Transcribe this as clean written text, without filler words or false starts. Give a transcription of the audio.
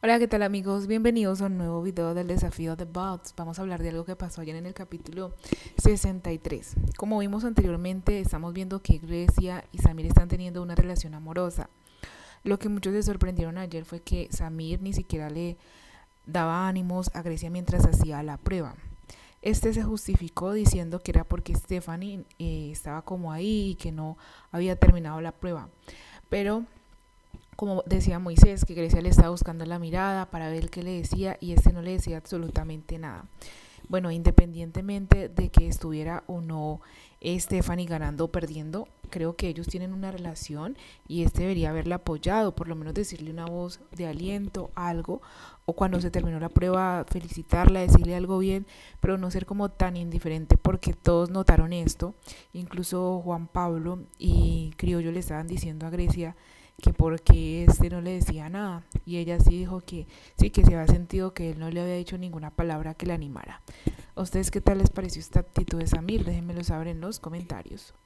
Hola, ¿qué tal amigos? Bienvenidos a un nuevo video del desafío de Bots. Vamos a hablar de algo que pasó ayer en el capítulo 63. Como vimos anteriormente, estamos viendo que Grecia y Samir están teniendo una relación amorosa. Lo que muchos se sorprendieron ayer fue que Samir ni siquiera le daba ánimos a Grecia mientras hacía la prueba. Este se justificó diciendo que era porque Stephanie estaba como ahí y que no había terminado la prueba. Pero como decía Moisés, que Grecia le estaba buscando la mirada para ver qué le decía y este no le decía absolutamente nada. Bueno, independientemente de que estuviera o no Stephanie ganando o perdiendo, creo que ellos tienen una relación y este debería haberla apoyado, por lo menos decirle una voz de aliento, algo, o cuando se terminó la prueba felicitarla, decirle algo bien, pero no ser como tan indiferente porque todos notaron esto, incluso Juan Pablo y Criollo le estaban diciendo a Grecia que porque este no le decía nada y ella sí dijo que sí, que se había sentido que él no le había dicho ninguna palabra que le animara. ¿A ustedes qué tal les pareció esta actitud de Samir? Déjenmelo saber en los comentarios.